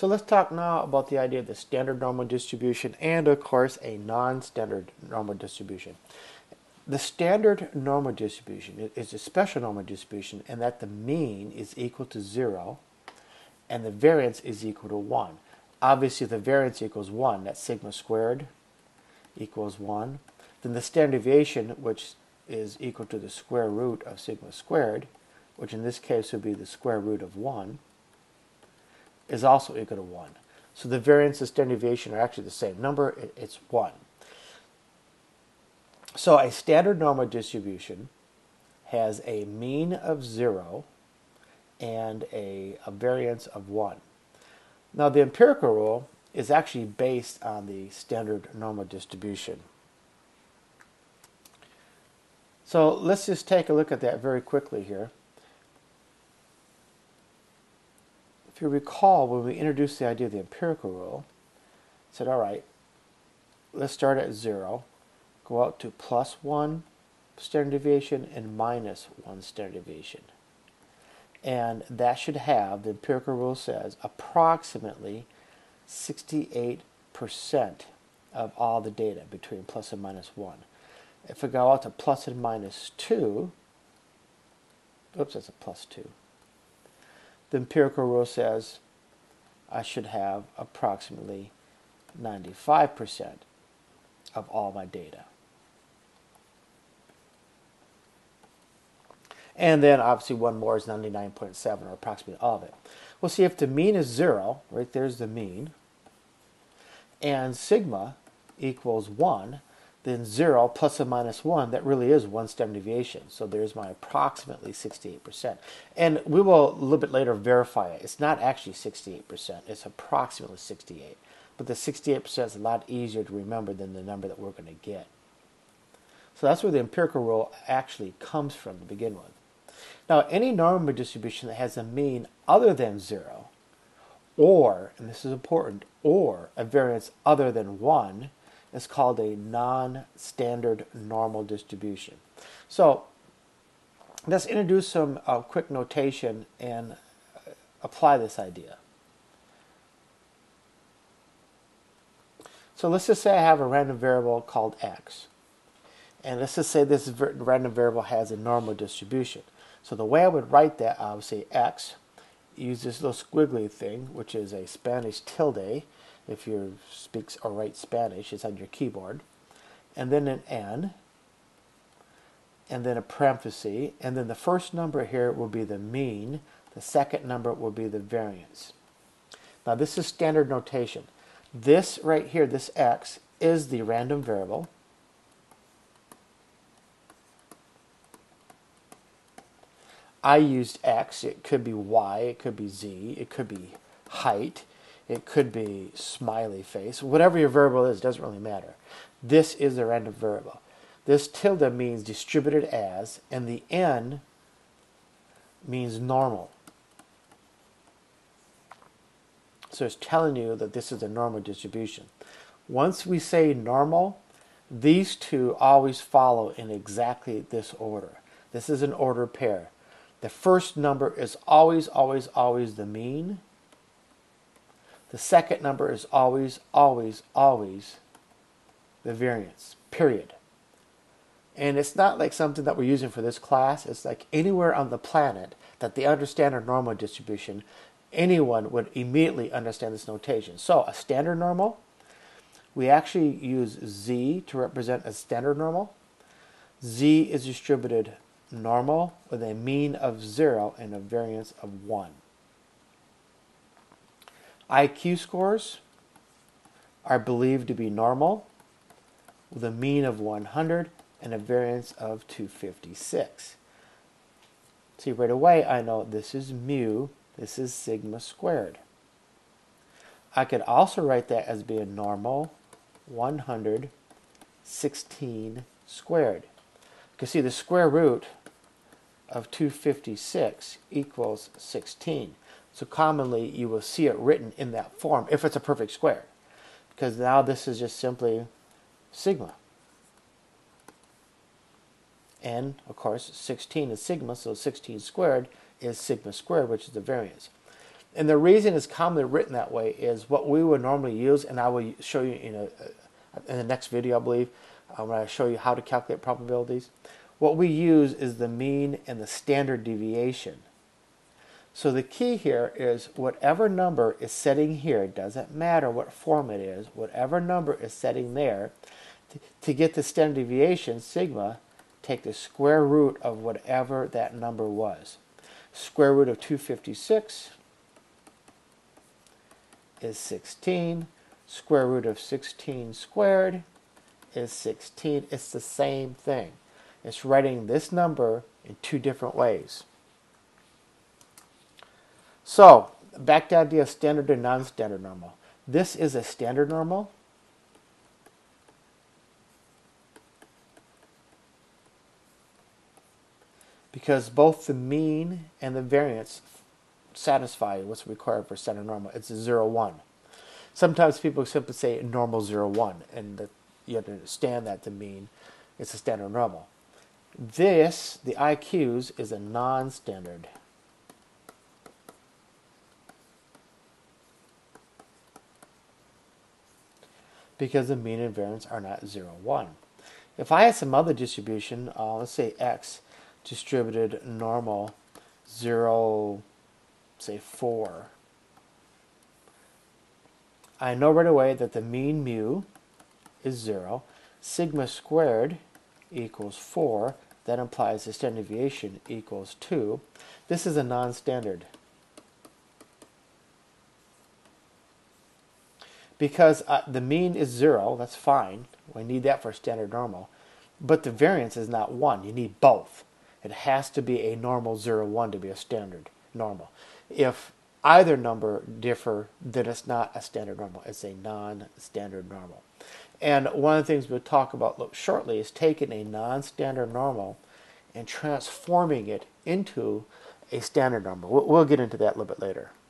So let's talk now about the idea of the standard normal distribution and, of course, a non-standard normal distribution. The standard normal distribution is a special normal distribution in that the mean is equal to 0 and the variance is equal to 1. Obviously, the variance equals 1. That's sigma squared equals 1. Then the standard deviation, which is equal to the square root of sigma squared, which in this case would be the square root of 1, is also equal to 1. So the variance and standard deviation are actually the same number. It's 1. So a standard normal distribution has a mean of 0 and a variance of 1. Now the empirical rule is actually based on the standard normal distribution. So let's just take a look at that very quickly here. If you recall, when we introduced the idea of the empirical rule, said, all right, let's start at 0, go out to plus 1 standard deviation and minus 1 standard deviation. And that should have, the empirical rule says, approximately 68% of all the data between plus and minus 1. If we go out to plus and minus 2, oops, that's a plus 2. The empirical rule says I should have approximately 95% of all my data. And then obviously one more is 99.7, or approximately all of it. Well, see, if the mean is 0, right there's the mean, and sigma equals 1, then 0 plus or minus 1, that really is 1 standard deviation. So there's my approximately 68%. And we will a little bit later verify it. It's not actually 68%. It's approximately 68. But the 68% is a lot easier to remember than the number that we're going to get. So that's where the empirical rule actually comes from to begin with. Now, any normal distribution that has a mean other than 0, or, and this is important, or a variance other than 1, is called a non-standard normal distribution. So let's introduce some quick notation and apply this idea. So let's just say I have a random variable called x. And let's just say this random variable has a normal distribution. So the way I would write that, I would say x, use this little squiggly thing, which is a Spanish tilde. If you speak or write Spanish, it's on your keyboard. And then an n, and then a parenthesis, and then the first number here will be the mean, the second number will be the variance. Now this is standard notation. This right here, this x, is the random variable. I used x, it could be y, it could be z, it could be height, it could be smiley face. Whatever your variable is, doesn't really matter. This is a random variable. This tilde means distributed as, and the n means normal. So it's telling you that this is a normal distribution. Once we say normal, these two always follow in exactly this order. This is an ordered pair. The first number is always, always, always the mean. The second number is always, always, always the variance, period. And it's not like something that we're using for this class. It's like anywhere on the planet that they understand a normal distribution, anyone would immediately understand this notation. So a standard normal, we actually use z to represent a standard normal. Z is distributed normal with a mean of 0 and a variance of 1. IQ scores are believed to be normal with a mean of 100 and a variance of 256. See, right away I know this is mu, this is sigma squared. I could also write that as being normal 116 squared. You can see the square root of 256 equals 16. So commonly you will see it written in that form if it's a perfect square, because now this is just simply sigma. And of course 16 is sigma, so 16 squared is sigma squared, which is the variance. And the reason it's commonly written that way is what we would normally use, and I will show you in the next video, I believe, when I show you how to calculate probabilities. What we use is the mean and the standard deviation. So the key here is whatever number is setting here, it doesn't matter what form it is, whatever number is setting there, to get the standard deviation, sigma, take the square root of whatever that number was. Square root of 256 is 16. Square root of 16 squared is 16. It's the same thing. It's writing this number in two different ways. So, back to the idea of standard and non-standard normal. This is a standard normal. Because both the mean and the variance satisfy what's required for standard normal. It's a 0, 1. Sometimes people simply say normal 0, 1, and you have to understand that the mean is a standard normal. This, the IQs, is a non-standard. Because the mean and variance are not 0, 1. If I had some other distribution, let's say x, distributed normal 0, say 4, I know right away that the mean mu is 0. Sigma squared equals 4. That implies the standard deviation equals 2. This is a non-standard. Because the mean is 0, that's fine. We need that for standard normal. But the variance is not 1. You need both. It has to be a normal 0, 1 to be a standard normal. If either number differ, then it's not a standard normal. It's a non-standard normal. And one of the things we'll talk about shortly is taking a non-standard normal and transforming it into a standard normal. We'll get into that a little bit later.